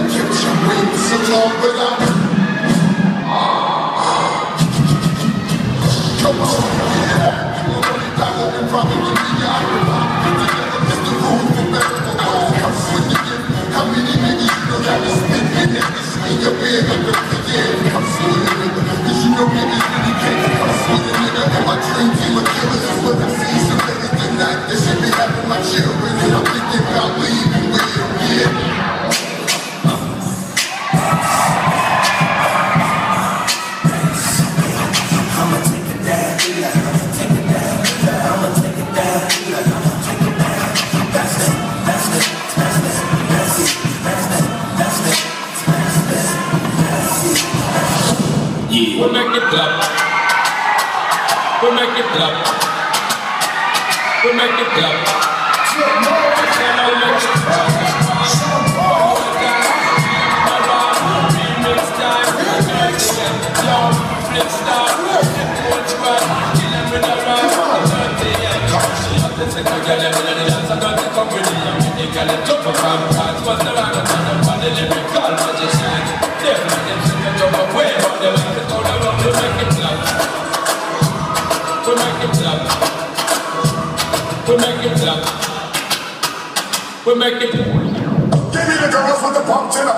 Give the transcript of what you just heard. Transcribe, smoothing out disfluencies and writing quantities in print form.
kept you waiting so long, but I'm come on, yeah. You already dialed and probably give me your occupied. Together, Mr. Rules for better for worse. Come swing again. How many niggas you know that is spitting in this swing your bed like a yeah. Come swing a nigga, cause you know niggas really can't. Come swing a nigga, and my dream team of killers is what I see. So better than that, this shit be having my children, and I'm thinking about leaving with them, yeah. We'll make it clap. We'll make it clap. We'll make it clap. We make it. Give me the girls with the pump to the